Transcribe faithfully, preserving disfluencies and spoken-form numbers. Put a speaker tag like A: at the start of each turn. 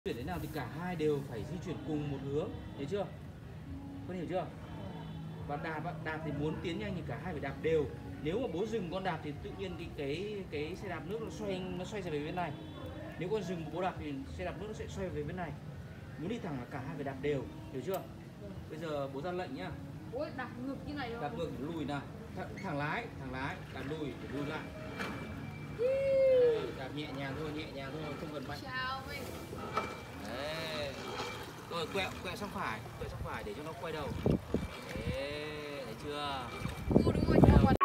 A: Chuyển thế nào thì cả hai đều phải di chuyển cùng một hướng, hiểu chưa? Con hiểu chưa? Và đạp đạp thì muốn tiến nhanh thì cả hai phải đạp đều. Nếu mà bố dừng con đạp thì tự nhiên cái cái cái xe đạp nước nó xoay nó xoay ra về bên này. Nếu con dừng bố đạp thì xe đạp nước nó sẽ xoay về bên này. Muốn đi thẳng là cả hai phải đạp đều, hiểu chưa? Bây giờ bố ra lệnh nhá.
B: Ôi, đạp ngược như này đâu?
A: Đạp ngược để lùi nào. Th thẳng lái, thẳng lái, đạp lùi để lùi lại. Đạp nhẹ nhàng thôi, nhẹ nhàng thôi, không cần mạnh.
B: Chào mình.
A: Đấy. Rồi quẹo quẹo sang phải, quẹo sang phải để cho nó quay đầu. Đấy, thấy chưa?
B: Ừ, đúng rồi.